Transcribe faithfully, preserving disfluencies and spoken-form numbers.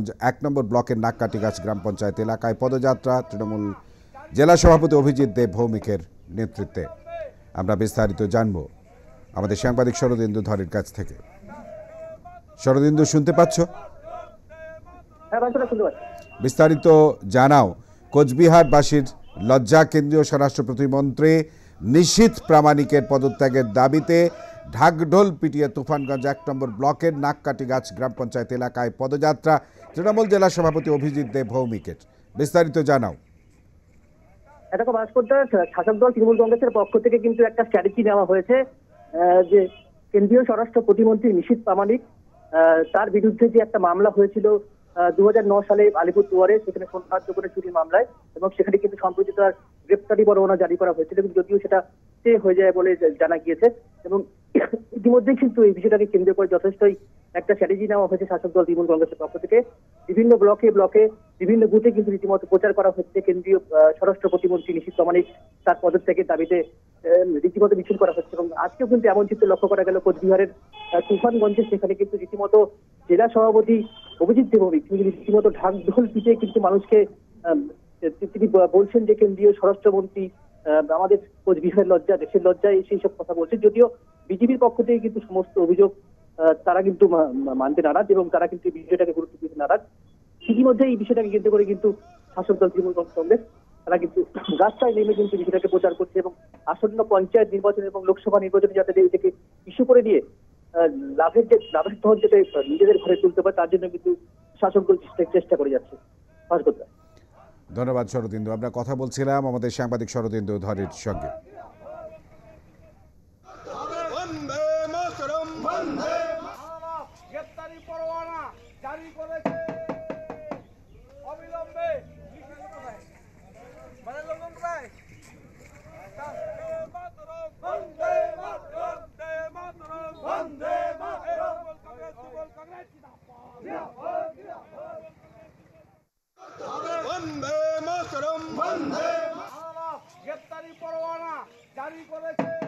এক নম্বর ব্লকের নাককাটিগাছ গ্রাম পঞ্চায়েত এলাকায় পদযাত্রা তৃণমূল জেলা সভাপতি অভিজিৎ দেব ভৌমিকের নেতৃত্বে। আমরা বিস্তারিত জানব আমাদের সাংবাদিক শরদিন্দু ধরের কাছ থেকে। শরদিন্দু, শুনতে পাচ্ছ? বিস্তারিত জানাও। কোচবিহারবাসীর লজ্জা, কেন্দ্রীয় স্বরাষ্ট্র প্রতিমন্ত্রী নিশীথ প্রামাণিকের পদত্যাগের দাবিতে ঢাকঢোল পিটিয়ে তুফানগঞ্জ এক নম্বর ব্লকের নাককাটিগাছ গ্রাম পঞ্চায়েত এলাকায় পদযাত্রা তৃণমূল জেলা সভাপতি অভিজিৎ দেব ভৌমিকের। বিস্তারিত জানাও। এরকম ভাস্কর্য শাসক দল তৃণমূল কংগ্রেসের পক্ষ থেকে কিন্তু একটা স্ট্র্যাটেজি নেওয়া হয়েছে যে কেন্দ্রীয় স্বরাষ্ট্র প্রতিমন্ত্রী নিশীথ প্রামাণিক, তার বিরুদ্ধে যে একটা মামলা হয়েছিল দু হাজার নয় সালে আলিপুরদুয়ারে, সেখানে সন্ত্রাস করে চুরির মামলায়, এবং সেখানে কিন্তু সম্প্রতি তার গ্রেপ্তারি পরোয়ানা জারি করা হয়েছিল, কিন্তু যদিও সেটা স্টে হয়ে যায় বলে জানা গিয়েছে। এবং ইতিমধ্যেই কিন্তু এই বিষয়টাকে কেন্দ্র করে যথেষ্টই একটা স্ট্র্যাটেজি নেওয়া হয়েছে শাসক দল তৃণমূল কংগ্রেসের পক্ষ থেকে। বিভিন্ন ব্লকে ব্লকে বিভিন্ন বুথে কিন্তু রীতিমতো প্রচার করা হচ্ছে কেন্দ্রীয় স্বরাষ্ট্র প্রতিমন্ত্রী নিশীথ প্রামাণিক তার পদত্যাগের দাবিতে রীতিমতো মিছিল করা হচ্ছে। এবং আজকেও কিন্তু এমন চিত্র লক্ষ্য করা গেল কোচবিহারের তুফানগঞ্জে, সেখানে কিন্তু রীতিমতো জেলা সভাপতি অভিজিৎ দেব ভৌমিক তিনি রীতিমতো ঢাক ঢোল পিটিয়ে কিন্তু মানুষকে তিনি বলছেন যে কেন্দ্রীয় স্বরাষ্ট্রমন্ত্রী আমাদের কোচবিহারের লজ্জা, দেশের লজ্জায় সেই সব কথা বলছেন। যদিও বিজেপির পক্ষ থেকে কিন্তু সমস্ত অভিযোগ তারা কিন্তু মানতে নারাজ এবং তারা কিন্তু এই বিষয়টাকে গুরুত্ব দিতে নারাজ। ইতিমধ্যে এই বিষয়টাকে কেন্দ্র করে কিন্তু শাসক দল তৃণমূল কংগ্রেস তারা কিন্তু রাস্তায় নেমে কিন্তু বিষয়টাকে প্রচার করছে এবং আসন্ন পঞ্চায়েত নির্বাচন এবং লোকসভা নির্বাচনে যাতে এটাকে ইস্যু করে দিয়ে লাভের যে লাভের তহর যাতে নিজেদের ঘরে তুলতে পারে, তার জন্য কিন্তু শাসক দল চেষ্টা করে যাচ্ছে। ধন্যবাদ শরদিন্দু। আমরা কথা বলছিলাম আমাদের সাংবাদিক শরদিন্দু ধরের সঙ্গে। গ্রেপ্তারি পরোয়ানা জারি করেছে